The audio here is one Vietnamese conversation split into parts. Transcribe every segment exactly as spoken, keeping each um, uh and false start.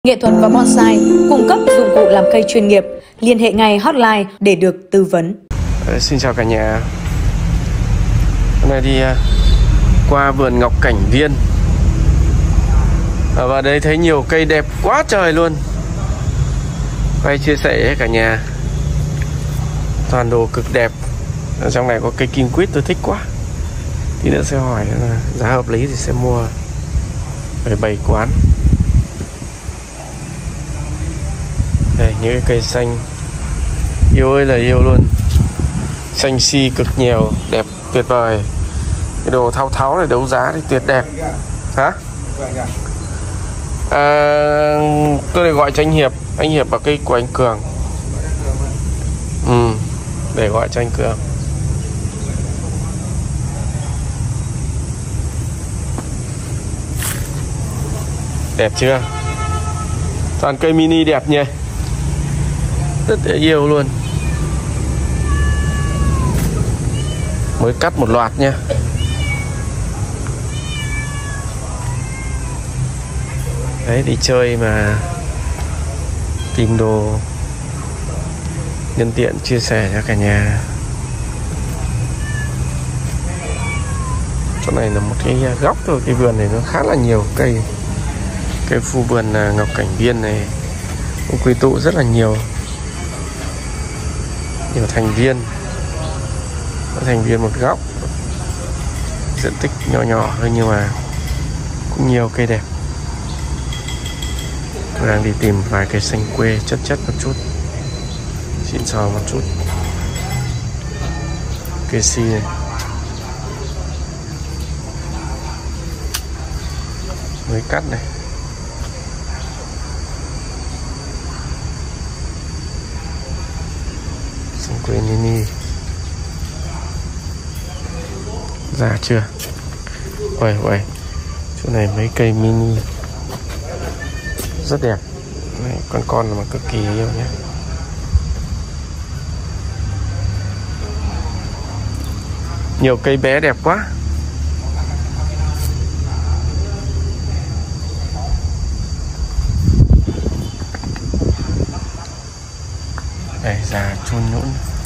Nghệ thuật và bonsai, cung cấp dụng cụ làm cây chuyên nghiệp. Liên hệ ngay hotline để được tư vấn. Đấy, xin chào cả nhà. Hôm nay đi qua vườn ngọc cảnh viên. Và đây thấy nhiều cây đẹp quá trời luôn. Quay chia sẻ với cả nhà. Toàn đồ cực đẹp. Ở trong này có cây kim quýt tôi thích quá. Tí nữa sẽ hỏi là giá hợp lý thì sẽ mua về bày quán. Đây, những cái cây xanh yêu ơi là yêu luôn. Xanh si cực nhiều, đẹp tuyệt vời. Cái đồ thao tháo này đấu giá thì tuyệt đẹp. Hả? À, tôi để gọi cho anh Hiệp. Anh Hiệp bảo cây của anh Cường. Ừ, để gọi cho anh Cường. Đẹp chưa? Toàn cây mini đẹp nhỉ. Rất dễ yêu luôn. Mới cắt một loạt nha. Đấy, đi chơi mà tìm đồ nhân tiện chia sẻ cho cả nhà. Chỗ này là một cái góc thôi. Cái vườn này nó khá là nhiều cây. Cái khu vườn ngọc cảnh viên này cũng quy tụ rất là nhiều nhiều thành viên. Có thành viên một góc, diện tích nhỏ nhỏ thôi nhưng mà cũng nhiều cây đẹp. Tôi đang đi tìm vài cây xanh quê chất chất một chút, xịn sò một chút. Cây si này mới cắt này. Xanh quê mini già chưa? Uầy uầy, chỗ này mấy cây mini rất đẹp. Này, con con mà cực kỳ yêu nhé. Nhiều cây bé đẹp quá. Đây, già chun nhũn.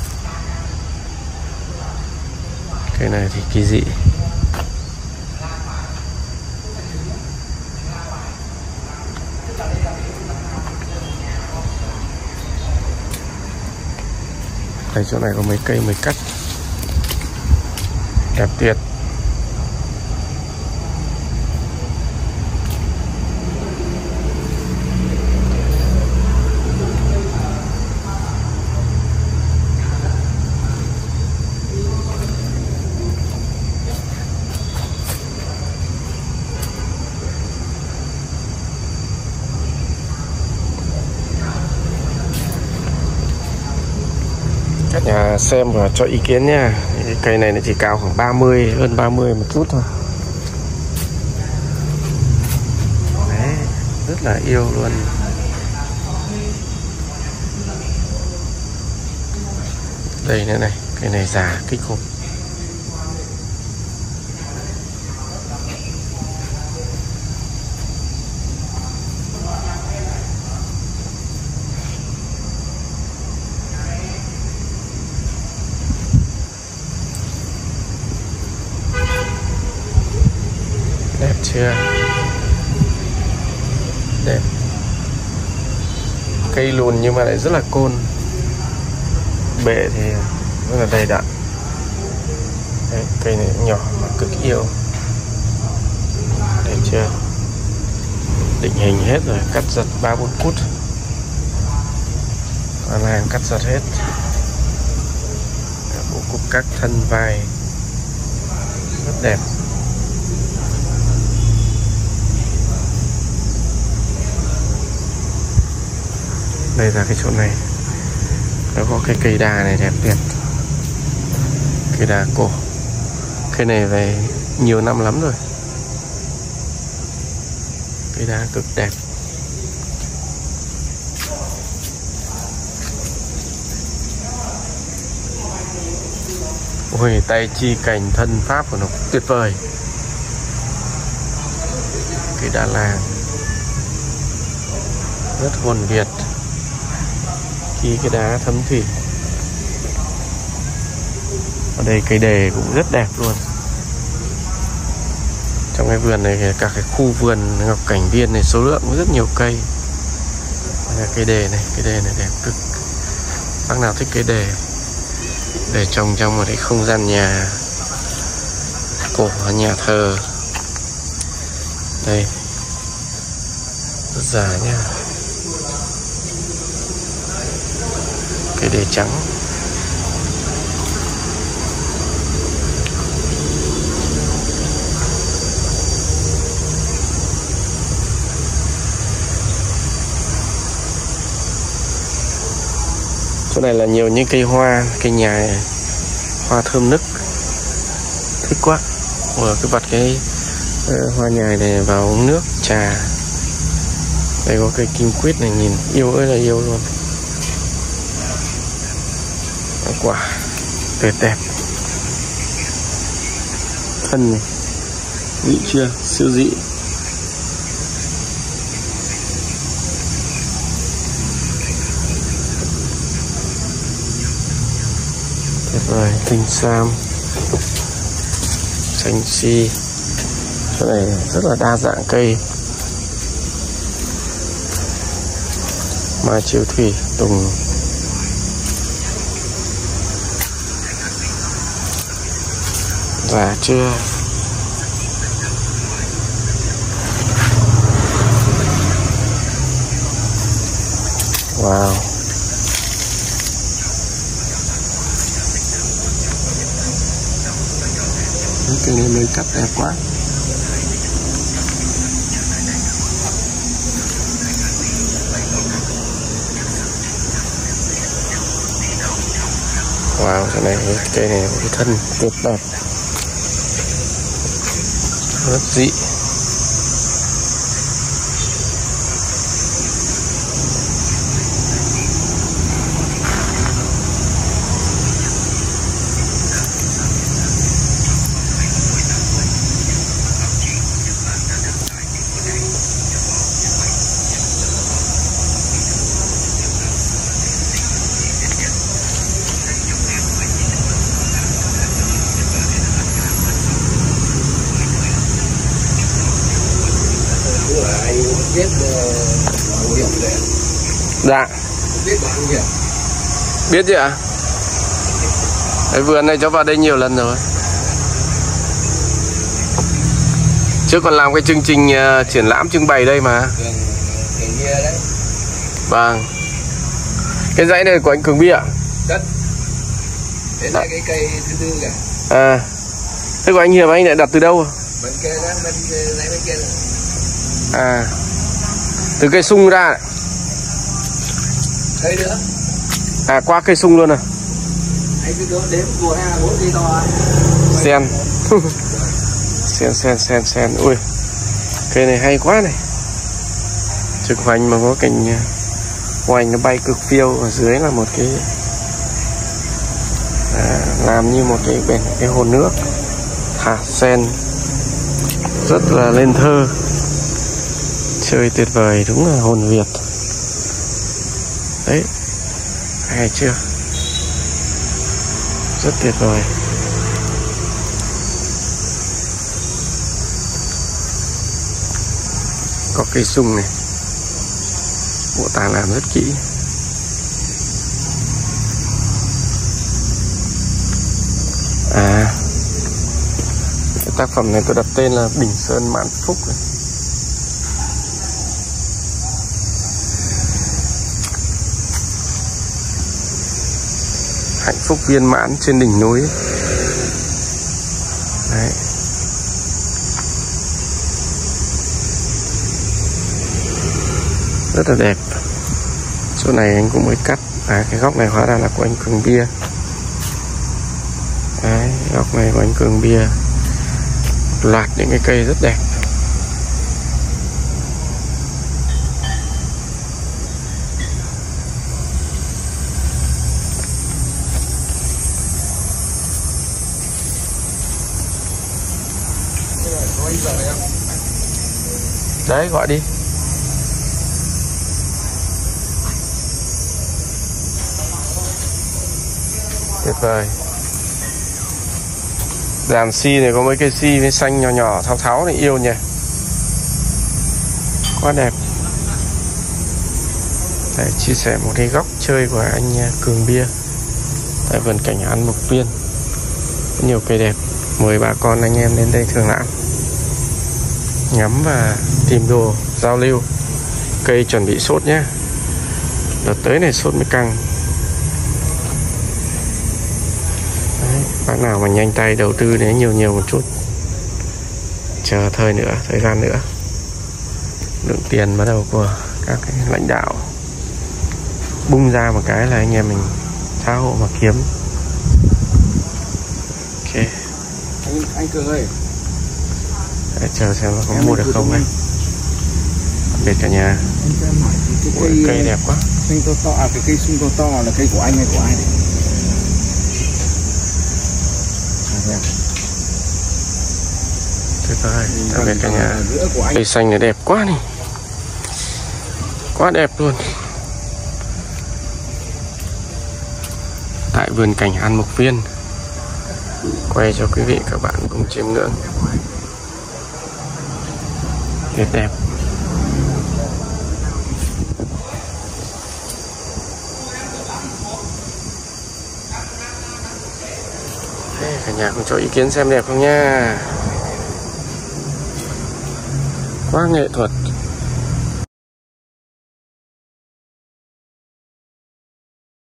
Cây này thì kỳ dị. Đây, chỗ này có mấy cây mới cắt. Đẹp tuyệt. Các nhà xem và cho ý kiến nha. Cái cây này nó chỉ cao khoảng ba mươi, hơn ba mươi một chút thôi. Đấy, rất là yêu luôn. Đây nữa này, cây này già kinh khủng. Đẹp chưa? Đẹp. Cây lùn nhưng mà lại rất là côn. Bệ thì rất là đầy đặn. Đấy, cây này nhỏ mà cực yêu. Đẹp chưa? Định hình hết rồi, cắt giật ba bốn phút. Toàn hàng cắt giật hết. Bộ cúc các thân vai rất đẹp. Đây là cái chỗ này. Nó có cái cây đa này đẹp tuyệt. Cây đa cổ. Cây này về nhiều năm lắm rồi. Cây đa cực đẹp. Ôi, tay chi cảnh thân pháp của nó tuyệt vời. Cây đa làng. rất hồn Việt, khi cái đá thấm thủy. Ở đây cây đề cũng rất đẹp luôn. Trong cái vườn này, cả cái khu vườn Ngọc Cảnh Viên này số lượng cũng rất nhiều cây. Đây là cây đề này, cây đề này đẹp cực. Bác nào thích cây đề để trồng trong một cái không gian nhà cổ, nhà thờ. Đây, rất già nha. Cây đề trắng. Chỗ này là nhiều những cây hoa, cây nhà hoa thơm nức, thích quá. Vừa cứ vặt cái uh, hoa nhài này vào uống nước trà. Đây có cây kim quýt này, nhìn yêu ơi là yêu luôn. Quả tuyệt đẹp. Thân này dị chưa, siêu dị. Tuyệt vời. Tinh sam, xanh si. Chỗ này rất là đa dạng cây. Mai chiêu thủy, tùng. Già chưa? Wow. Những cây này mới cắt đẹp quá. Wow, cái này cây này có cái thân tuyệt đẹp, rất dị. Biết bảo hiểm đấy. Dạ. Biết bảo hiểm. Biết chứ ạ? Cái vườn này cháu vào đây nhiều lần rồi. Trước còn làm cái chương trình uh, triển lãm trưng bày đây mà. Đường kia đấy. Vâng. Cái dãy này của anh Cường Bi ạ? Đất. Thế là cái cây thứ tư kìa. À. Thế của anh Hiệp anh lại đặt từ đâu? Bên kia đó, bên dãy bên kia đó. À. Từ cây sung ra. Cây nữa. À, qua cây sung luôn à? Anh cứ đếm đếm một hai bốn cây to. Sen. Sen sen sen sen. Ui. Cây này hay quá này. Trực hoành mà có cành hoành nó bay cực phiêu, ở dưới là một cái à, làm như một cái bể, cái hồ nước. Hạt sen rất là lên thơ. Chơi tuyệt vời, đúng là hồn Việt. Đấy, hay chưa? Rất tuyệt vời. Có cây sung này, bộ tàng làm rất kỹ. À, cái tác phẩm này tôi đặt tên là Bình Sơn Mãn Phúc này. Hạnh phúc viên mãn trên đỉnh núi. Đấy. Rất là đẹp. Chỗ này anh cũng mới cắt. À, cái góc này hóa ra là của anh Cường Bia. Đấy, góc này của anh Cường Bia. Một loạt những cái cây rất đẹp. Đấy, gọi đi. Tuyệt vời. Dàn si này có mấy cây si với xanh nhỏ nhỏ tháo tháo này yêu nhỉ. Quá đẹp. Để chia sẻ một cái góc chơi của anh Cường Bia tại vườn cảnh An Mục Viên. Có nhiều cây đẹp. Mời bà con anh em đến đây thưởng lãm, ngắm và tìm đồ giao lưu. Cây chuẩn bị sốt nhé. Đợt tới này sốt mới căng. Đấy, bác nào mà nhanh tay đầu tư đến nhiều nhiều một chút, chờ thời nữa, thời gian nữa, lượng tiền bắt đầu của các cái lãnh đạo bung ra một cái là anh em mình tha hộ mà kiếm. Ok. Anh, anh Cường ơi, để chờ xem là có mua được không anh. Biệt cả nhà. anh cho em hỏi cái, cái Ui, cây, cây đẹp quá. xanh to to, à, cái cây sung to to là cây của anh hay của ai đấy? À, thế à? Tuyệt vời, tạm biệt cả nhà. Giữa của anh. Cây xanh này đẹp quá này, quá đẹp luôn. Tại vườn cảnh An Mục Viên, quay cho quý vị các bạn cùng chiêm ngưỡng. Tuyệt đẹp. Thế cả nhà cùng cho ý kiến xem đẹp không nha. Quá nghệ thuật.